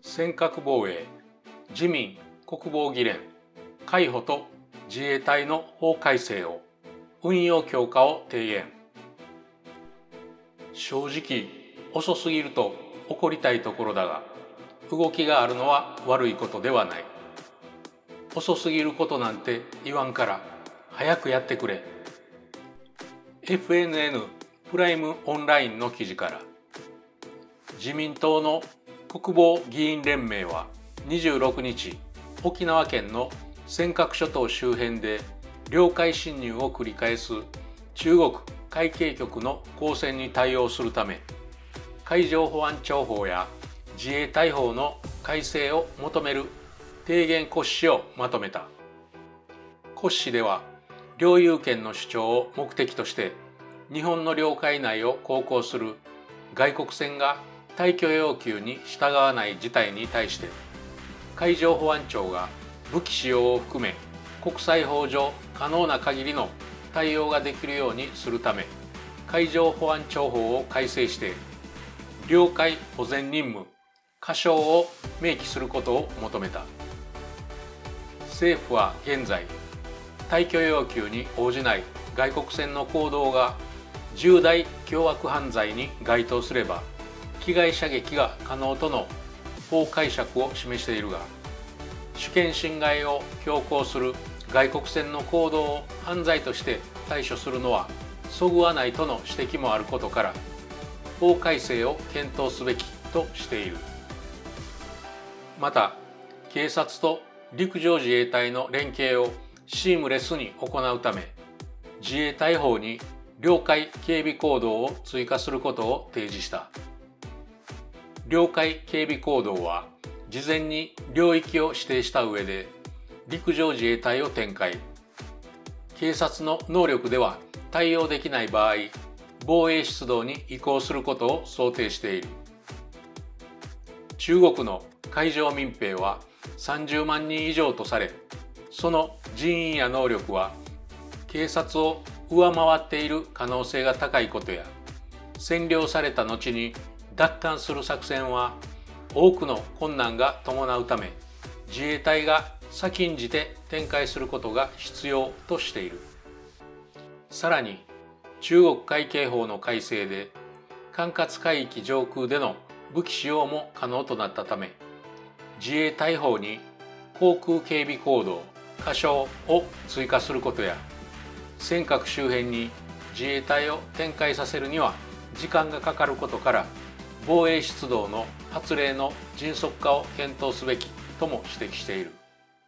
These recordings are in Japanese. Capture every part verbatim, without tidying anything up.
尖閣防衛、自民国防議連、海保と自衛隊の法改正を、運用強化を提言。正直遅すぎると怒りたいところだが、動きがあるのは悪いことではない。遅すぎることなんて言わんから早くやってくれ。エフエヌエヌ プライムオンラインの記事から。自民党の国防議員連盟はにじゅうろくにち、沖縄県の尖閣諸島周辺で領海侵入を繰り返す中国海警局の公船に対応するため、海上保安庁法や自衛隊法の改正を求める提言骨子をまとめた。骨子では、領有権の主張を目的として日本の領海内を航行する外国船が退去要求に従わない事態に対して、海上保安庁が武器使用を含め国際法上可能な限りの対応ができるようにするため、海上保安庁法を改正して領海保全任務仮称を明記することを求めた。政府は現在、退去要求に応じない外国船の行動が重大凶悪犯罪に該当すれば危害射撃が可能との法解釈を示しているが、主権侵害を強行する外国船の行動を犯罪として対処するのはそぐわないとの指摘もあることから、法改正を検討すべきとしている。また、警察と陸上自衛隊の連携をシームレスに行うため、自衛隊法に領海警備行動を追加することを提示した。領海警備行動は、事前に領域を指定した上で陸上自衛隊を展開。警察の能力では対応できない場合、防衛出動に移行することを想定している。中国の海上民兵はさんじゅうまんにん以上とされ、その人員や能力は警察を上回っている可能性が高いことや、占領された後に奪還する作戦は多くの困難が伴うため、自衛隊が先んじて展開することが必要としている。さらに、中国海警法の改正で管轄海域上空での武器使用も可能となったため、自衛隊法に航空警備行動仮称を追加することや、尖閣周辺に自衛隊を展開させるには時間がかかることから、防衛出動の発令の迅速化を検討すべきとも指摘している。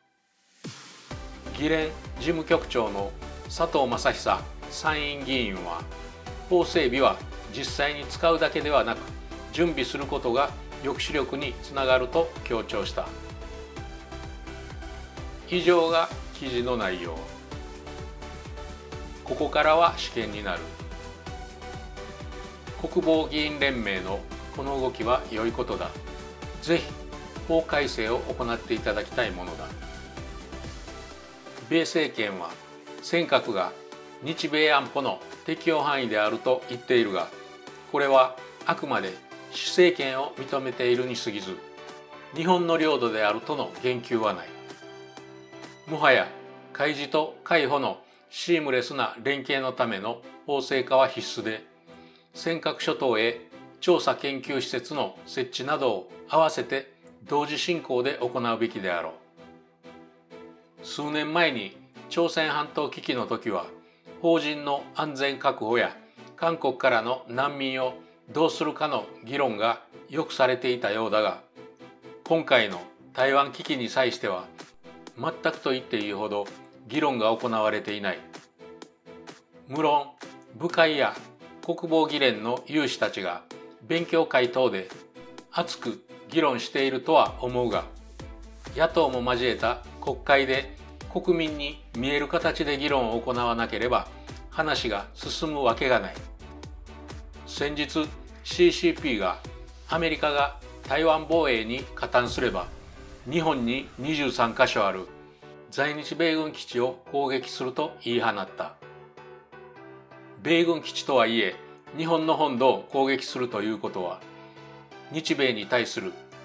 議連事務局長の佐藤正久参院議員は、法整備は実際に使うだけではなく準備することが抑止力につながると強調した。以上が記事の内容。ここからは試験になる。国防議員連盟のこの動きは良いことだ。ぜひ法改正を行っていただきたいものだ。米政権は尖閣が日米安保の適用範囲であると言っているが、これはあくまで施政権を認めているに過ぎず、日本の領土であるとの言及はない。もはや海自と海保のシームレスな連携のための法制化は必須で、尖閣諸島へ調査研究施設の設置などを合わせて同時進行で行うべきであろう。数年前に朝鮮半島危機の時は、邦人の安全確保や韓国からの難民をどうするかの議論がよくされていたようだが、今回の台湾危機に際しては全くと言っていいほど議論が行われていない。無論部会や国防議連の有志たちが勉強会等で熱く議論しているとは思うが、野党も交えた国会で国民に見える形で議論を行わなければ話が進むわけがない。先日 シーシーピー がアメリカが台湾防衛に加担すれば日本ににじゅうさんかしょある在日米軍基地を攻撃すると言い放った。米軍基地とはいえ日本の本土を攻撃するということは、日米に対する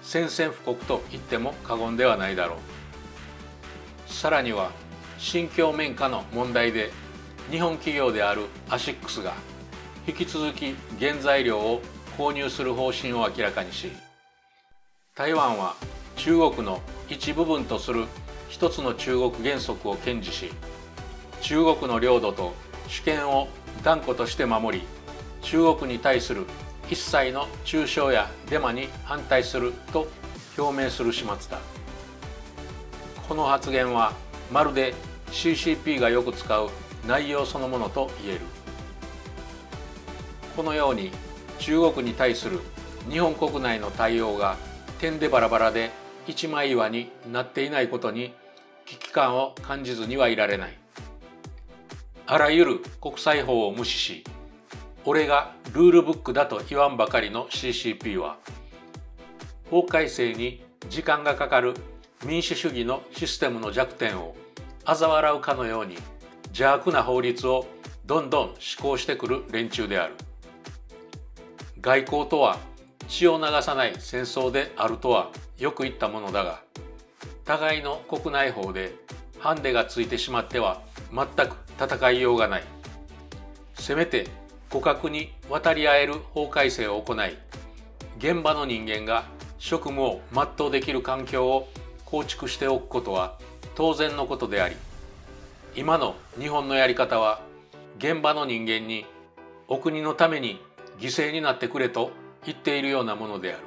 宣戦布告と言っても過言ではないだろう。さらには新疆綿花の問題で日本企業であるアシックスが引き続き原材料を購入する方針を明らかにし、台湾は中国の一部分とする一つの中国原則を堅持し、中国の領土と主権を断固として守り、中国に対する一切の中傷やデマに反対すると表明する始末だ。この発言はまるで シーシーピー がよく使う内容そのものと言える。このように中国に対する日本国内の対応が点でバラバラで一枚岩になっていないことに危機感を感じずにはいられない。あらゆる国際法を無視し、俺がルールブックだと言わんばかりの シーシーピー は、法改正に時間がかかる民主主義のシステムの弱点を嘲笑うかのように邪悪な法律をどんどん施行してくる連中である。外交とは血を流さない戦争であるとはよく言ったものだが、互いの国内法でハンデがついてしまっては全く戦いようがない。せめて互角に渡り合える法改正を行い、現場の人間が職務を全うできる環境を構築しておくことは当然のことであり、今の日本のやり方は現場の人間にお国のために犠牲になってくれと言っているようなものである。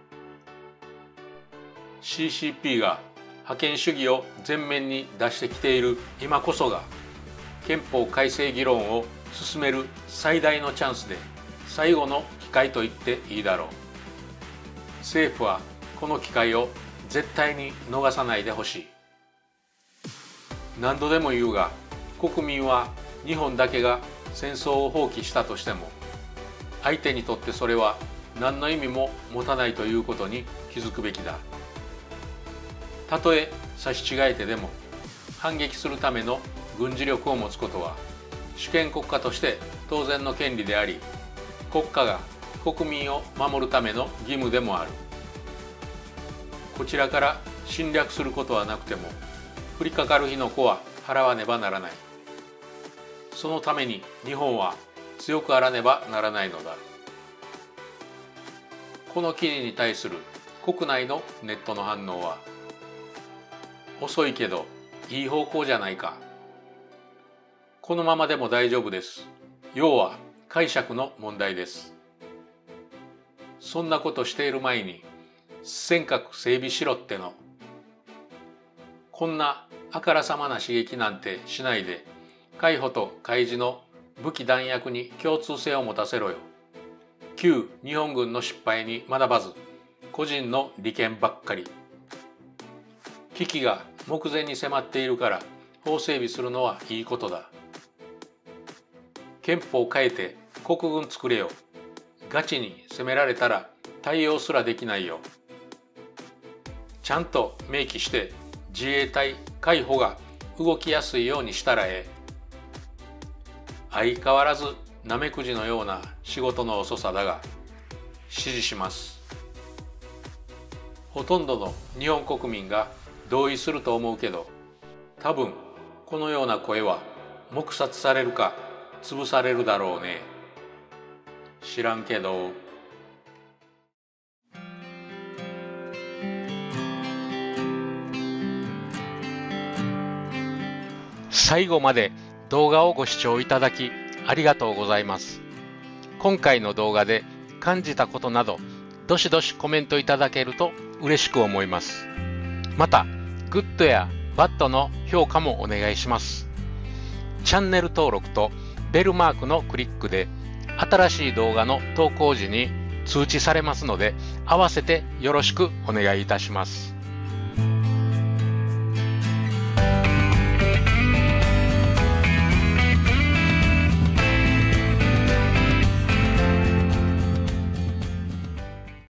シーシーピー が覇権主義を前面に出してきている今こそが憲法改正議論を進める最大のチャンスで最後の機会と言っていいだろう。政府はこの機会を絶対に逃さないでほしい。何度でも言うが、国民は日本だけが戦争を放棄したとしても、相手にとってそれは何の意味も持たないということに気づくべきだ。たとえ差し違えてでも反撃するための軍事力を持つことは主権国家として当然の権利であり、国家が国民を守るための義務でもある。こちらから侵略することはなくても降りかかる火の粉は払わねばならない。そのために日本は強くあらねばならないのだ。この記事に対する国内のネットの反応は、遅いけどいい方向じゃないか。このままでも大丈夫です。要は解釈の問題です。そんなことしている前に尖閣整備しろっての。こんなあからさまな刺激なんてしないで、海保と海自の武器弾薬に共通性を持たせろよ。旧日本軍の失敗に学ばず、個人の利権ばっかり。危機が目前に迫っているから法整備するのはいいことだ。憲法を変えて国軍作れよ。ガチに攻められたら対応すらできないよ。ちゃんと明記して自衛隊海保が動きやすいようにしたらええ。相変わらずナメクジのような仕事の遅さだが支持します。ほとんどの日本国民が同意すると思うけど、多分このような声は黙殺されるか潰されるだろうね。知らんけど。最後まで動画をご視聴いただきありがとうございます。今回の動画で感じたことなどどしどしコメントいただけると嬉しく思います。またグッドやバッドの評価もお願いします。チャンネル登録とベルマークのクリックで新しい動画の投稿時に通知されますので、合わせてよろしくお願いいたします。